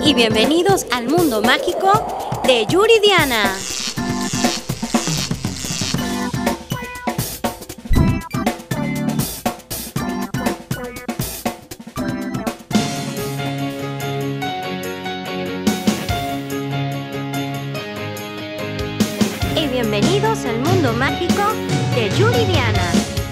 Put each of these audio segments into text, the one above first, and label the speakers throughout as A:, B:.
A: y bienvenidos al mundo mágico de Yuridiana. Y bienvenidos al mundo mágico de Yuridiana.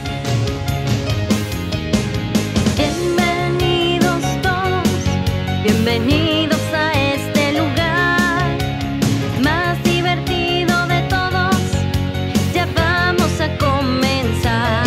A: Bienvenidos todos, bienvenidos a este lugar más divertido de todos. Ya vamos a comenzar.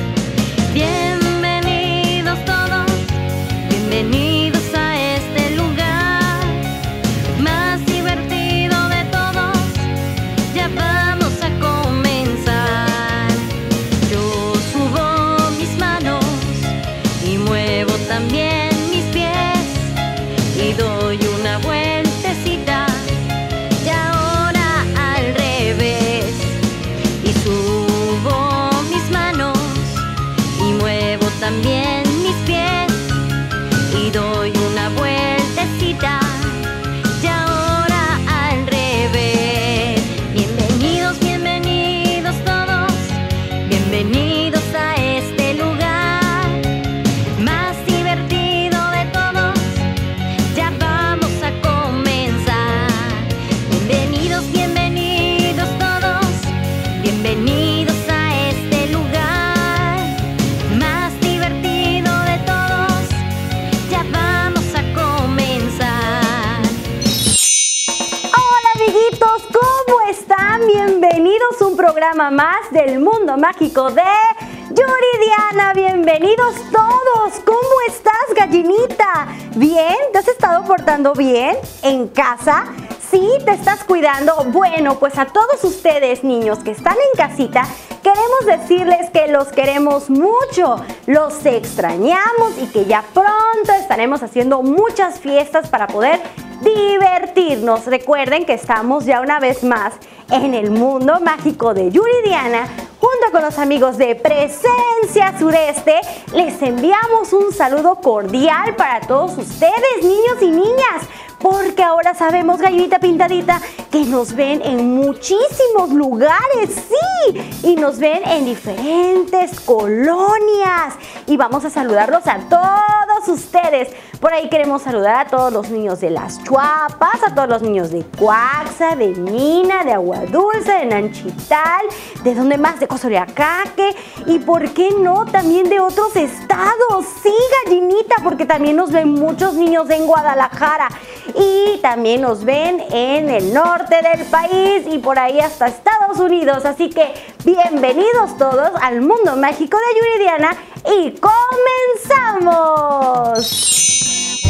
A: Bienvenidos todos, bienvenidos a este lugar más divertido de todos. Ya vamos a comenzar. Yo subo mis manos y muevo también mis pies y doy una vueltecita y ahora al revés. Y subo mis manos y muevo también mis pies y doy una vueltecita y ahora al revés. Bienvenidos, bienvenidos todos, bienvenidos a este lugar más divertido de todos. Ya vamos a comenzar. Bienvenidos, bienvenidos todos, bienvenidos a este lugar más divertido de todos. Ya vamos a comenzar.
B: Hola amiguitos, ¿cómo están? Bienvenidos a un programa más del mundo mágico de Yuridiana. Bienvenidos todos. ¿Cómo estás, gallinita? ¿Bien? ¿Te has estado portando bien en casa? ¿Sí? ¿Te estás cuidando? Bueno, pues a todos ustedes, niños que están en casita, queremos decirles que los queremos mucho, los extrañamos y que ya pronto estaremos haciendo muchas fiestas para poder divertirnos. Recuerden que estamos ya una vez más en el mundo mágico de Yuridiana. Junto con los amigos de Presencia Sureste, les enviamos un saludo cordial para todos ustedes, niños y niñas. Porque ahora sabemos, gallinita pintadita, que nos ven en muchísimos lugares, sí, y nos ven en diferentes colonias. Y vamos a saludarlos a todos ustedes. Por ahí queremos saludar a todos los niños de Las Chuapas, a todos los niños de Cuaxa, de Mina, de Agua Dulce, de Nanchital, de donde más, de Cozoleacaque, y por qué no, también de otros estados. Sí, gallinita, porque también nos ven muchos niños en Guadalajara. Y también nos ven en el norte del país y por ahí hasta Estados Unidos. Así que bienvenidos todos al mundo mágico de Yuridiana y comenzamos.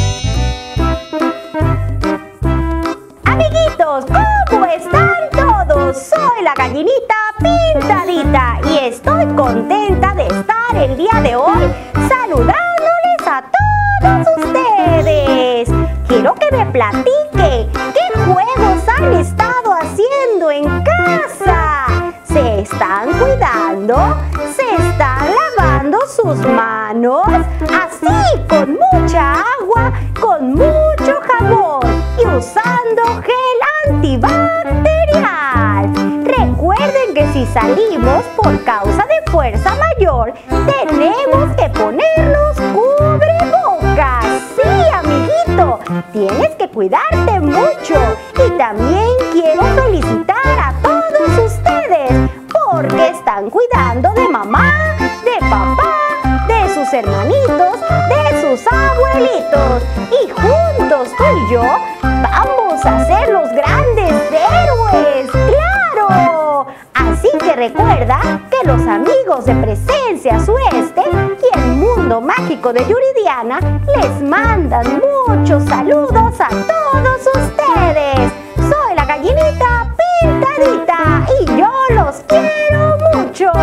B: Amiguitos, ¿cómo están todos? Soy la gallinita pintadita y estoy contenta de estar el día de hoy saludándoles a todos ustedes. Quiero que me platique qué juegos han estado haciendo en casa. ¿Se están cuidando? ¿Se están lavando sus manos? Así, con mucha agua, con mucho jabón y usando gel antibacterial. Recuerden que si salimos por causa de fuerza mayor, tenemos que ponernos cubrebocas. Sí, amiguito, tienes que cuidarte mucho. Y también quiero felicitar a todos ustedes porque están cuidando de mamá, de papá, de sus hermanitos, de sus abuelitos. Y juntos tú y yo vamos a ser los grandes héroes. ¡Claro! Así que recuerda que los amigos de Presencia Sureste y el mundo mágico de Yuridiana les mandan muchos saludos a todos ustedes. Soy la gallinita pintadita y yo los quiero mucho.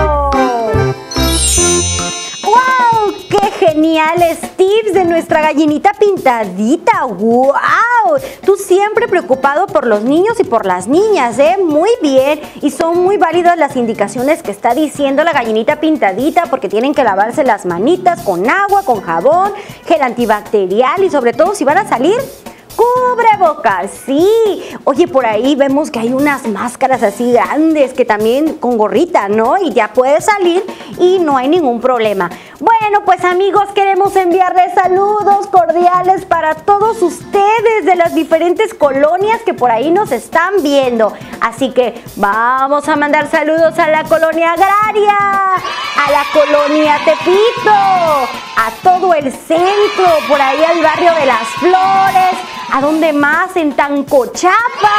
B: ¡Wow! ¡Qué geniales tips de nuestra gallinita pintadita! ¡Wow! Tú siempre preocupado por los niños y por las niñas, ¿eh? Muy bien. Y son muy válidas las indicaciones que está diciendo la gallinita pintadita, porque tienen que lavarse las manitas con agua, con jabón, gel antibacterial y sobre todo si van a salir cubrebocas, sí. Oye, por ahí vemos que hay unas máscaras así grandes que también con gorrita, ¿no? Y ya puedes salir y no hay ningún problema. Bueno, pues amigos, queremos enviarles saludos cordiales para todos ustedes de las diferentes colonias que por ahí nos están viendo. Así que vamos a mandar saludos a la colonia Agraria, a la colonia Tepito, a todo el centro, por ahí al barrio de Las Flores, a donde más, en Tancochapa,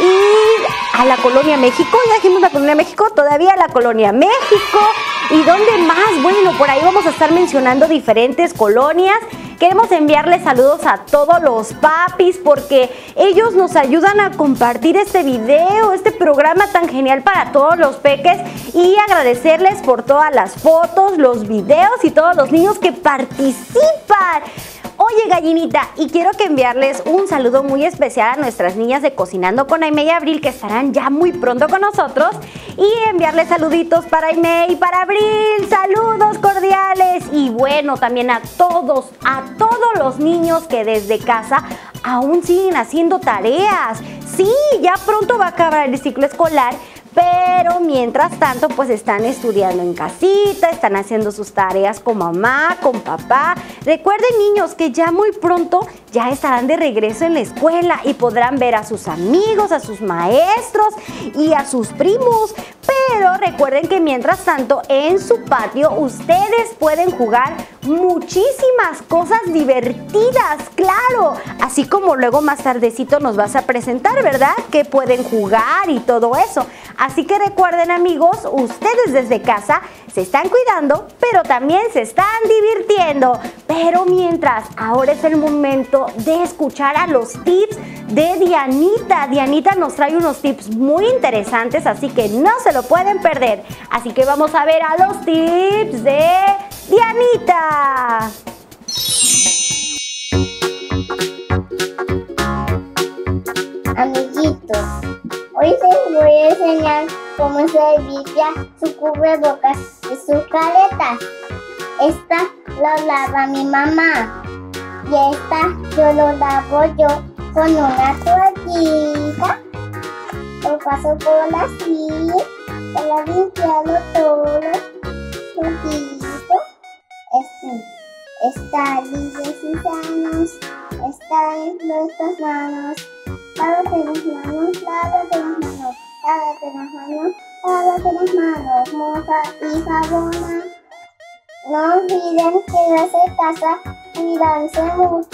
B: y a la colonia México. Ya dijimos la colonia México, todavía la colonia México. ¿Y dónde más? Bueno, por ahí vamos a estar mencionando diferentes colonias. Queremos enviarles saludos a todos los papis porque ellos nos ayudan a compartir este video, este programa tan genial para todos los peques, y agradecerles por todas las fotos, los videos y todos los niños que participan. Oye, gallinita, y quiero que enviarles un saludo muy especial a nuestras niñas de Cocinando con Aimee y Abril, que estarán ya muy pronto con nosotros, y enviarles saluditos para Aimee y para Abril, saludos cordiales, y bueno, también a todos los niños que desde casa aún siguen haciendo tareas. Sí, ya pronto va a acabar el ciclo escolar, pero mientras tanto pues están estudiando en casita, están haciendo sus tareas con mamá, con papá. Recuerden, niños, que ya muy pronto ya estarán de regreso en la escuela y podrán ver a sus amigos, a sus maestros y a sus primos. Pero recuerden que mientras tanto en su patio ustedes pueden jugar muchísimas cosas divertidas, claro. Así como luego más tardecito nos vas a presentar, ¿verdad? Que pueden jugar y todo eso. Así que recuerden, amigos, ustedes desde casa se están cuidando, pero también se están divirtiendo. Pero mientras, ahora es el momento de escuchar a los tips de Dianita. Dianita nos trae unos tips muy interesantes, así que no se lo pueden perder. Así que vamos a ver a los tips de Dianita.
C: Amiguitos, hoy les voy a enseñar cómo se limpia su cubrebocas y sus caretas. Esta lo lava mi mamá y esta yo lo lavo yo con una toallita. Lo paso por así para limpiarlo todo poquito. Está libre sus manos, está en nuestras manos. Lávate las manos, lávate las manos, lávate las manos, lávate las manos, moja y jabona. No olviden quedarse en casa, cuidarse mucho,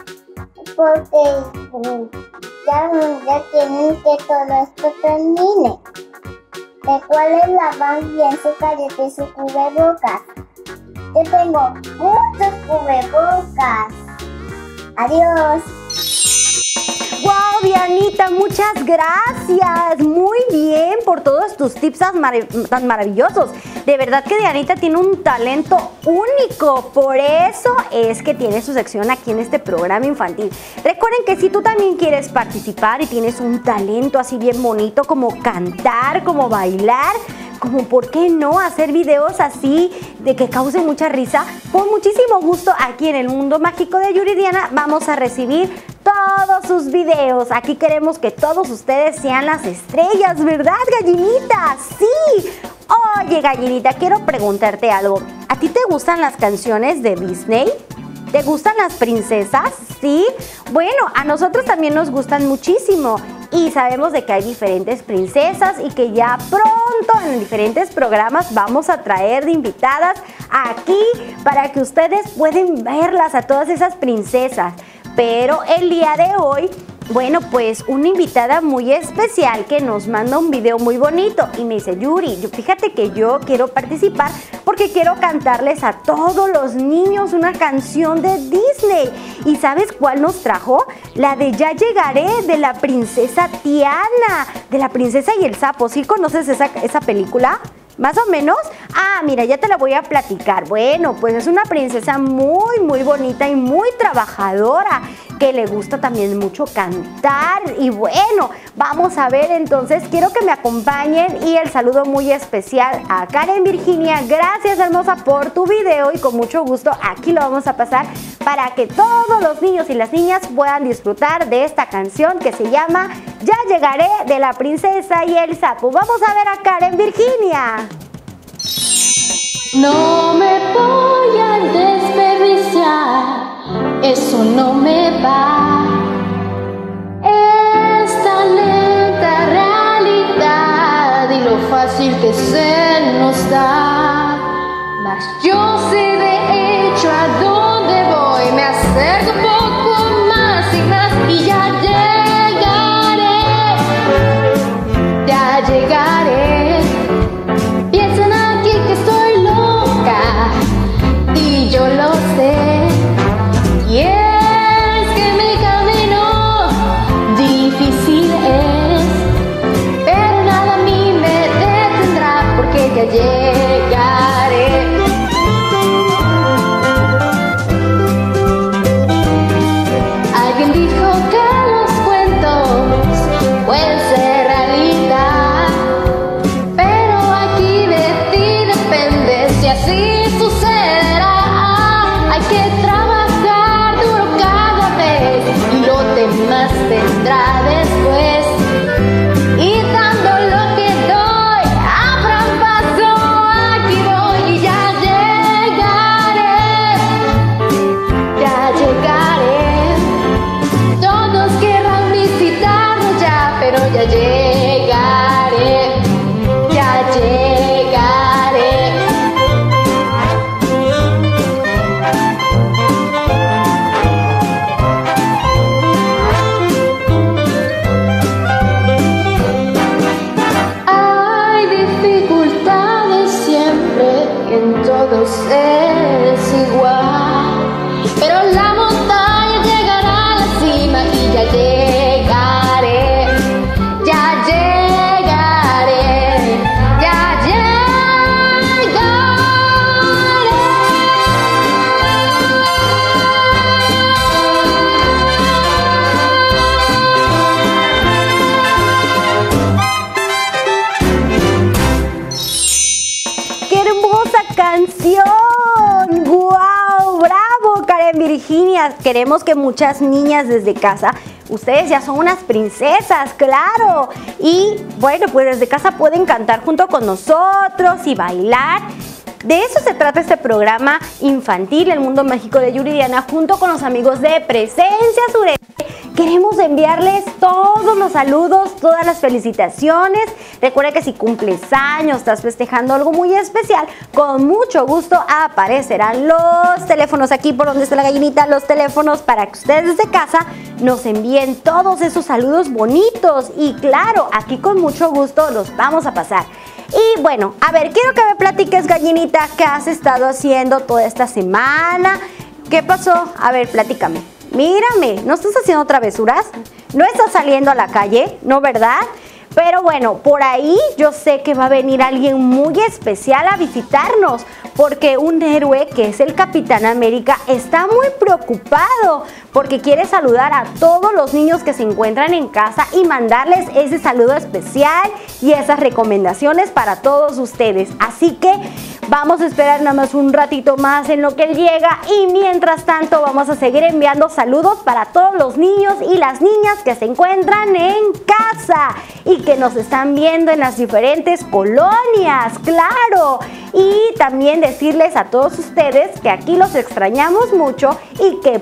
C: porque ya quieren que todo esto termine. Recuerden lavar bien su careta y su cubrebocas. Yo tengo muchos cubrebocas. Adiós.
B: ¡Wow, Dianita! Muchas gracias. Muy bien por todos tus tips tan maravillosos. De verdad que Dianita tiene un talento único. Por eso es que tiene su sección aquí en este programa infantil. Recuerden que si tú también quieres participar y tienes un talento así bien bonito, como cantar, como bailar, como por qué no hacer videos así de que causen mucha risa, con muchísimo gusto aquí en el Mundo Mágico de Yuridiana vamos a recibir todos sus videos. Aquí queremos que todos ustedes sean las estrellas, ¿verdad, gallinita? ¡Sí! Oye, gallinita, quiero preguntarte algo. ¿A ti te gustan las canciones de Disney? ¿Te gustan las princesas? ¿Sí? Bueno, a nosotros también nos gustan muchísimo y sabemos de que hay diferentes princesas y que ya pronto en diferentes programas vamos a traer de invitadas aquí para que ustedes puedan verlas a todas esas princesas. Pero el día de hoy, bueno, pues una invitada muy especial que nos manda un video muy bonito y me dice: Yuri, fíjate que yo quiero participar porque quiero cantarles a todos los niños una canción de Disney. ¿Y sabes cuál nos trajo? La de Ya Llegaré, de la princesa Tiana, de la princesa y el sapo. ¿Sí conoces esa película? ¿Más o menos? Ah, mira, ya te la voy a platicar. Bueno, pues es una princesa muy, muy bonita y muy trabajadora, que le gusta también mucho cantar. Y bueno, vamos a ver entonces, quiero que me acompañen y el saludo muy especial a Karen Virginia. Gracias, hermosa, por tu video y con mucho gusto aquí lo vamos a pasar para que todos los niños y las niñas puedan disfrutar de esta canción que se llama Ya llegaré, de la princesa y el sapo. Vamos a ver a Karen Virginia.
D: No me voy a desperdiciar, eso no me va. Esta lenta realidad y lo fácil que se nos da. Mas yo sé de hecho a dónde voy, me acerco un poco más y más y ya llegaré, ya llegaré. Piensan aquí que estoy loca y yo lo sé, y es que mi camino difícil es, pero nada a mí me detendrá porque ya llegaré. Alguien dijo que los cuentos pueden ser realidad, pero aquí de ti depende si así sucederá. Hay que trabajar duro cada vez y lo demás vendrá después. Y dando lo que doy, abran paso, aquí voy y ya llegaré, ya llegaré. Todos querrán visitarnos ya, pero ya llegaré, ya llegaré. Hay dificultades siempre, en todos es igual, pero la montaña llegará a la cima y ya llegaré, ya llegaré, ya llegaré.
B: ¡Qué hermosa canción! ¡Guau! ¡Bravo, Karen Virginia! Queremos que muchas niñas desde casa, ustedes ya son unas princesas, claro. Y bueno, pues desde casa pueden cantar junto con nosotros y bailar. De eso se trata este programa infantil, El Mundo Mágico de Yuridiana, junto con los amigos de Presencia Sureste. Queremos enviarles todos los saludos, todas las felicitaciones. Recuerda que si cumples años, estás festejando algo muy especial, con mucho gusto aparecerán los teléfonos aquí por donde está la gallinita, los teléfonos para que ustedes desde casa nos envíen todos esos saludos bonitos. Y claro, aquí con mucho gusto los vamos a pasar. Y bueno, a ver, quiero que me platiques, gallinita, ¿qué has estado haciendo toda esta semana? ¿Qué pasó? A ver, platícame. Mírame, ¿no estás haciendo travesuras? ¿No estás saliendo a la calle? ¿No, verdad? Pero bueno, por ahí yo sé que va a venir alguien muy especial a visitarnos, porque un héroe que es el Capitán América está muy preocupado porque quiere saludar a todos los niños que se encuentran en casa y mandarles ese saludo especial y esas recomendaciones para todos ustedes. Así que vamos a esperar nada más un ratito más en lo que él llega, y mientras tanto vamos a seguir enviando saludos para todos los niños y las niñas que se encuentran en casa y que nos están viendo en las diferentes colonias, claro. Y también decirles a todos ustedes que aquí los extrañamos mucho y que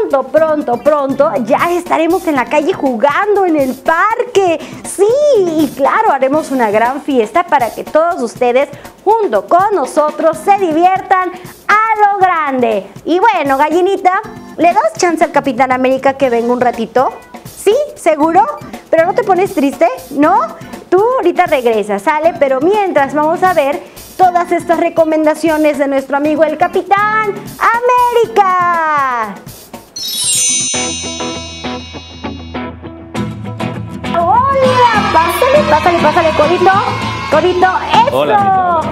B: pronto ya estaremos en la calle jugando en el parque. Sí, y claro, haremos una gran fiesta para que todos ustedes junto con nosotros se diviertan a lo grande. Y bueno, gallinita, ¿le das chance al Capitán América que venga un ratito? ¿Sí? ¿Seguro? ¿Pero no te pones triste? ¿No? Tú ahorita regresas, ¿sale? Pero mientras vamos a ver todas estas recomendaciones de nuestro amigo el Capitán América. ¡Hola! Pásale, codito. Codito, eso.
E: Hola,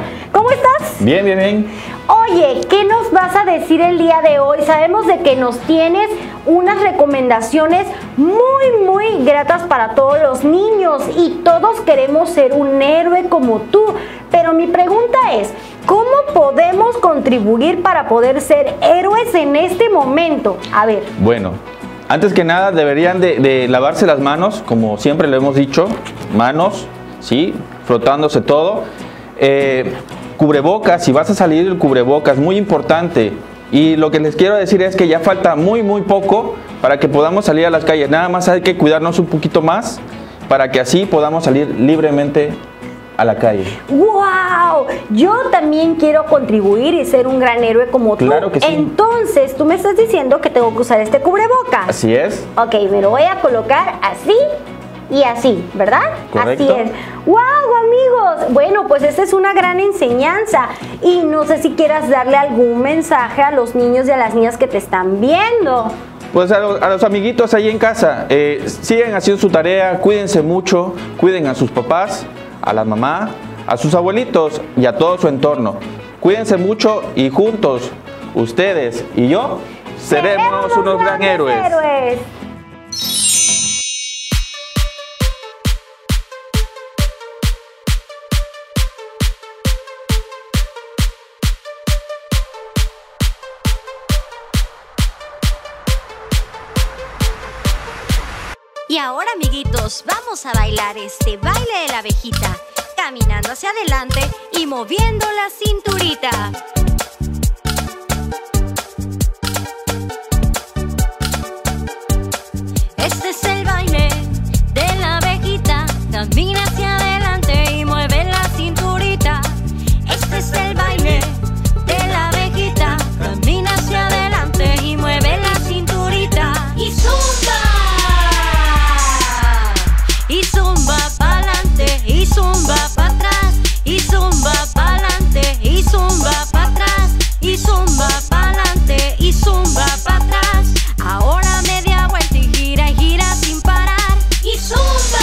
E: Bien, bien, bien.
B: Oye, ¿qué nos vas a decir el día de hoy? Sabemos de que nos tienes unas recomendaciones muy gratas para todos los niños y todos queremos ser un héroe como tú. Pero mi pregunta es, ¿cómo podemos contribuir para poder ser héroes en este momento? A ver.
E: Bueno, antes que nada deberían de lavarse las manos, como siempre lo hemos dicho, manos, ¿sí? Frotándose todo. Cubrebocas, si vas a salir, el cubrebocas, muy importante. Y lo que les quiero decir es que ya falta muy poco para que podamos salir a las calles. Nada más hay que cuidarnos un poquito más para que así podamos salir libremente a la calle.
B: ¡Wow! Yo también quiero contribuir y ser un gran héroe como tú.
E: Claro que sí.
B: Entonces, tú me estás diciendo que tengo que usar este cubrebocas.
E: Así es.
B: Ok, me lo voy a colocar así y así, ¿verdad?
E: Correcto.
B: Así es. ¡Wow, amigos! Bueno, pues esta es una gran enseñanza. Y no sé si quieras darle algún mensaje a los niños y a las niñas que te están viendo.
E: Pues a los amiguitos ahí en casa, sigan haciendo su tarea, cuídense mucho, cuiden a sus papás, a la mamá, a sus abuelitos y a todo su entorno. Cuídense mucho y juntos, ustedes y yo, seremos unos gran héroes.
A: Y ahora, amiguitos, vamos a bailar este baile de la abejita, caminando hacia adelante y moviendo la cinturita. Este es el baile de la abejita, camina hacia adelante y mueve la cinturita. Este es el baile de la abejita, camina hacia adelante y mueve la cinturita. Y zumba. Y zumba pa'lante, y zumba pa' atrás, y zumba pa'lante, y zumba pa' atrás, y zumba pa'lante, y zumba pa' atrás. Ahora media vuelta y gira sin parar. Y zumba.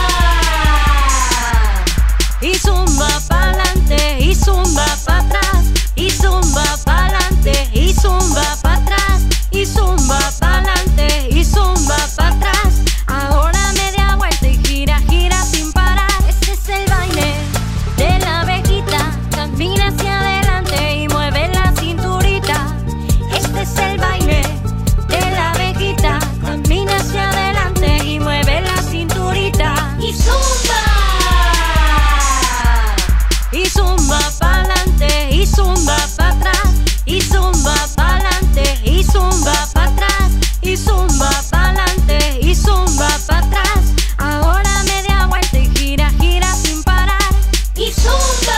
A: Y zumba pa'lante, y zumba pa' atrás, y zumba pa'lante, y zumba pa' atrás, y zumba pa'lante, y zumba pa' atrás. Ahora media vuelta y gira sin parar. Este es el baile de la abejita, camina hacia adelante y mueve la cinturita. Este es el baile de la abejita, camina hacia adelante y mueve la cinturita. Y zumba. Y zumba pa'lante, y zumba pa' atrás, y zumba pa'lante, y zumba pa' atrás, y zumba pa'lante, y zumba pa' atrás. Ahora media vuelta y gira sin parar. Y zumba.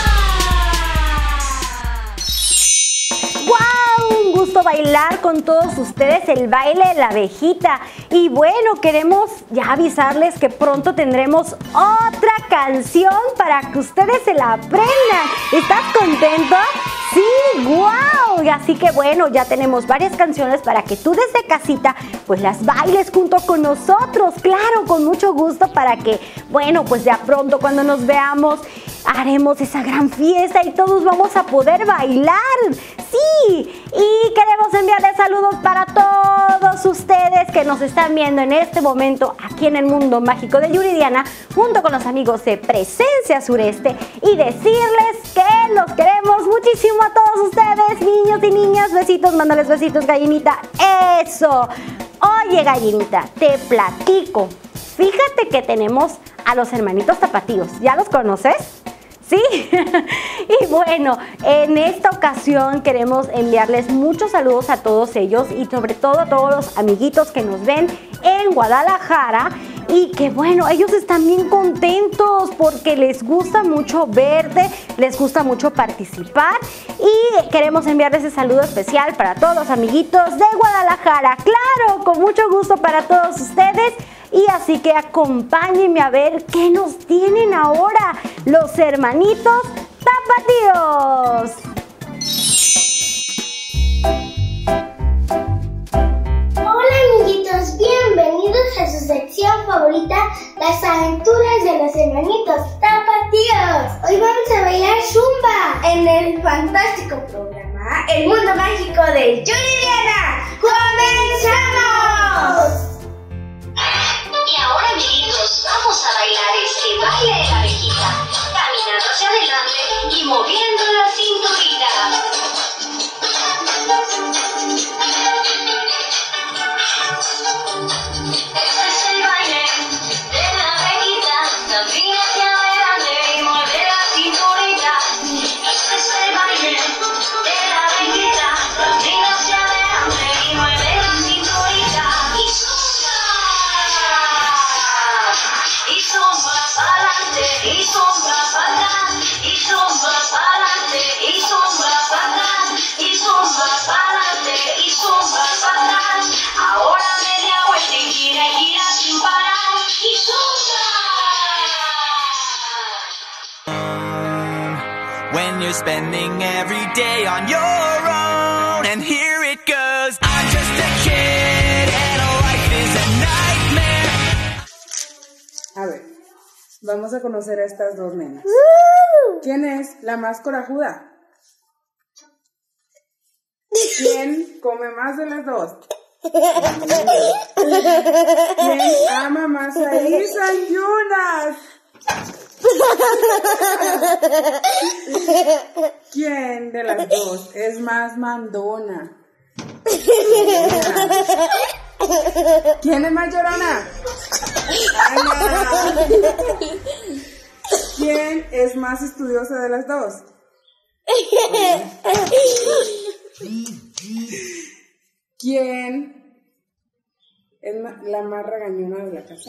B: ¡Wow! Un gusto bailar con todos ustedes el baile de la abejita. Y bueno, queremos ya avisarles que pronto tendremos otra canción para que ustedes se la aprendan. ¿Estás contento? Sí, wow. Así que bueno, ya tenemos varias canciones para que tú desde casita pues las bailes junto con nosotros. Claro, con mucho gusto para que, bueno, pues ya pronto cuando nos veamos haremos esa gran fiesta y todos vamos a poder bailar. Sí, y queremos enviarles saludos para todos ustedes que nos están viendo en este momento aquí en el Mundo Mágico de Yuridiana junto con los amigos de Presencia Sureste y decirles que los queremos muchísimo a todos ustedes, niños y niñas. Besitos, mándales besitos, gallinita. Eso. Oye, gallinita, te platico. Fíjate que tenemos a los hermanitos tapatíos. ¿Ya los conoces? ¿Sí? Y bueno, en esta ocasión queremos enviarles muchos saludos a todos ellos y sobre todo a todos los amiguitos que nos ven en Guadalajara y que bueno, ellos están bien contentos porque les gusta mucho verte, les gusta mucho participar y queremos enviarles ese saludo especial para todos los amiguitos de Guadalajara. Claro, con mucho gusto para todos ustedes. Y así que acompáñenme a ver qué nos tienen ahora los hermanitos tapatíos.
C: Hola amiguitos, bienvenidos a su sección favorita, las aventuras de los hermanitos tapatíos. tíos! Hoy vamos a bailar zumba en el fantástico programa El Mundo Mágico de Yuri y Diana. ¡Comenzamos!
F: Y ahora, amiguitos, vamos a bailar este baile de la abejita, caminando hacia adelante y moviendo la cinturita. Este es el baile de la abejita, camina hacia adelante y mueve la cinturita. Este es el baile de la abejita, camina hacia adelante y mueve la cinturita. Y zumba pa'lante, y zumba para atrás, y zumba pa'lante, y zumba para atrás, y zumba pa'lante, y zumba para atrás. Ahora media vuelta y gira sin parar, y zumba.
G: When you're spending every day on your own, and here it goes. I'm just a kid and life is a nightmare.
H: A ver, vamos a conocer a estas dos nenas. ¿Quién es la más corajuda? ¿Quién come más de las dos? ¿Quién ama más a Isa y Yunas? ¿Quién de las dos es más mandona? ¿Quién es más llorona? Ana. ¿Quién es más estudiosa de las dos? ¿Quién es la más regañona de la casa?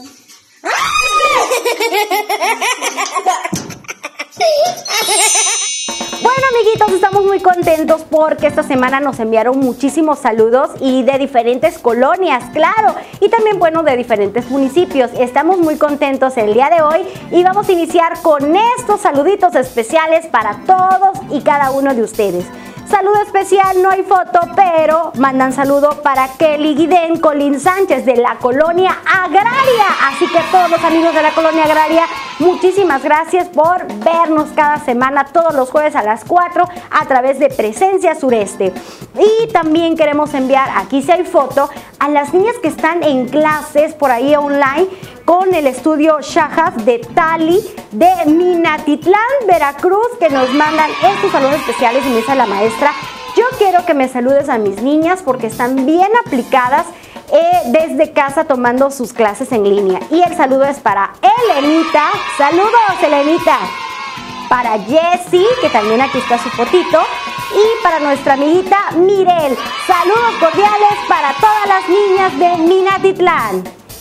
B: Bueno, amiguitos, estamos muy contentos porque esta semana nos enviaron muchísimos saludos y de diferentes colonias, claro, y también, bueno, de diferentes municipios. Estamos muy contentos el día de hoy y vamos a iniciar con estos saluditos especiales para todos y cada uno de ustedes. Saludo especial, no hay foto, pero mandan saludo para Kelly Guiden Colín Sánchez de la Colonia Agraria. Así que a todos los amigos de la Colonia Agraria, muchísimas gracias por vernos cada semana, todos los jueves a las 4 a través de Presencia Sureste. Y también queremos enviar, aquí sí hay foto, a las niñas que están en clases por ahí online con el estudio Shahas de Tali de Minatitlán, Veracruz, que nos mandan estos saludos especiales y me dice la maestra: yo quiero que me saludes a mis niñas porque están bien aplicadas desde casa tomando sus clases en línea. Y el saludo es para Elenita, saludos Elenita, para Jessie, que también aquí está su fotito, y para nuestra amiguita Mirel, saludos cordiales para todas las niñas de Minatitlán.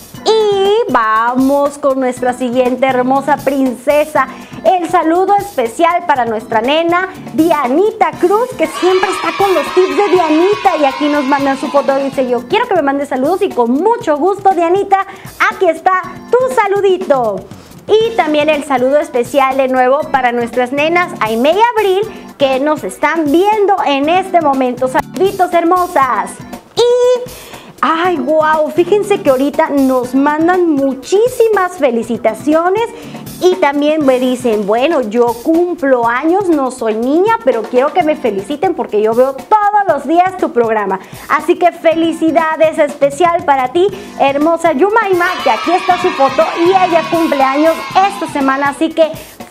B: Y vamos con nuestra siguiente hermosa princesa. El saludo especial para nuestra nena Dianita Cruz, que siempre está con los tips de Dianita. Y aquí nos mandan su foto. Dice: yo quiero que me mandes saludos. Y con mucho gusto, Dianita, aquí está tu saludito. Y también el saludo especial de nuevo para nuestras nenas Aime y Abril, que nos están viendo en este momento. Saluditos hermosas. Y ay, wow, fíjense que ahorita nos mandan muchísimas felicitaciones y también me dicen: bueno, yo cumplo años, no soy niña, pero quiero que me feliciten porque yo veo todos los días tu programa. Así que felicidades especial para ti, hermosa Yumaima, que aquí está su foto y ella cumple años esta semana, así que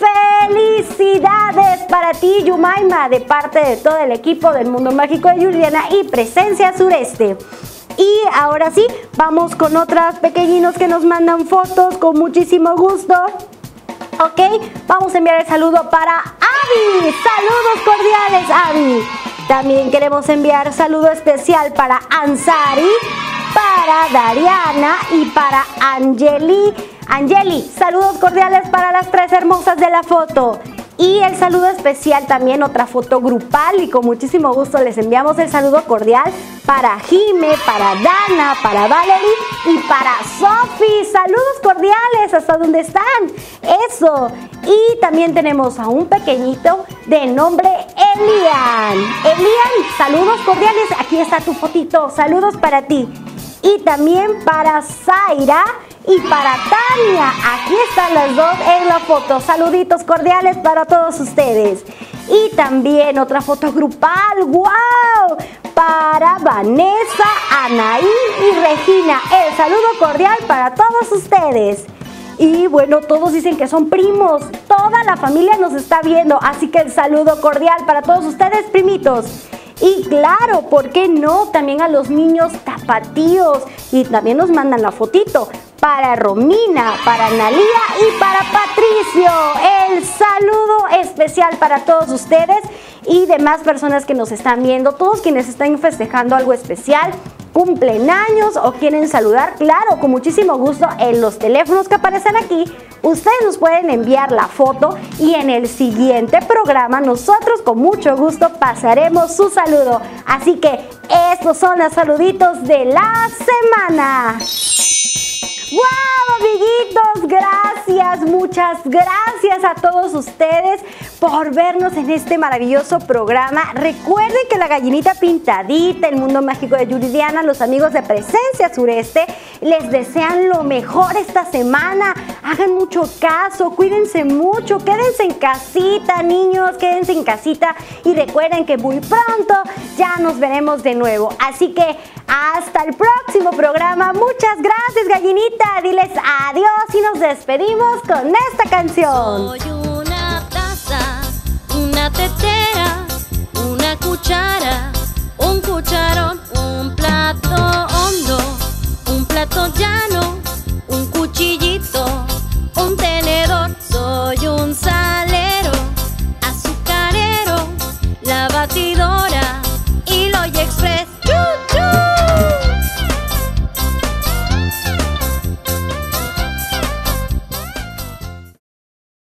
B: felicidades para ti, Yumaima, de parte de todo el equipo del Mundo Mágico de Yuri y Diana y Presencia Sureste. Y ahora sí, vamos con otras pequeñinos que nos mandan fotos con muchísimo gusto. Ok, vamos a enviar el saludo para Abby. Saludos cordiales, Abby. También queremos enviar saludo especial para Ansari, para Dariana y para Angeli. Angeli, saludos cordiales para las tres hermosas de la foto. Y el saludo especial también, otra foto grupal, y con muchísimo gusto les enviamos el saludo cordial para Jime, para Dana, para Valerie y para Sofi. Saludos cordiales, ¿hasta dónde están? Eso. Y también tenemos a un pequeñito de nombre Elian. Elian, saludos cordiales, aquí está tu fotito, saludos para ti. Y también para Zaira y para Tania. Aquí están las dos en la foto. Saluditos cordiales para todos ustedes. Y también otra foto grupal. ¡Wow! Para Vanessa, Anaí y Regina. El saludo cordial para todos ustedes. Y bueno, todos dicen que son primos. Toda la familia nos está viendo. Así que el saludo cordial para todos ustedes, primitos. Y claro, ¿por qué no? También a los niños tapatíos. Y también nos mandan la fotito. Para Romina, para Analía y para Patricio. El saludo especial para todos ustedes y demás personas que nos están viendo. Todos quienes están festejando algo especial, cumplen años o quieren saludar, claro, con muchísimo gusto en los teléfonos que aparecen aquí. Ustedes nos pueden enviar la foto y en el siguiente programa nosotros con mucho gusto pasaremos su saludo. Así que estos son los saluditos de la semana. ¡Wow, amiguitos! Gracias, muchas gracias a todos ustedes por vernos en este maravilloso programa. Recuerden que la gallinita pintadita, el mundo mágico de Yuridiana, los amigos de Presencia Sureste, les desean lo mejor esta semana. Hagan mucho caso, cuídense mucho, quédense en casita, niños, quédense en casita. Y recuerden que muy pronto ya nos veremos de nuevo. Así que hasta el próximo programa. Muchas gracias, gallinita. Diles adiós y nos despedimos con esta canción.
A: Soy una taza, una tetera, una cuchara, un cucharón, un plato hondo, un plato llano.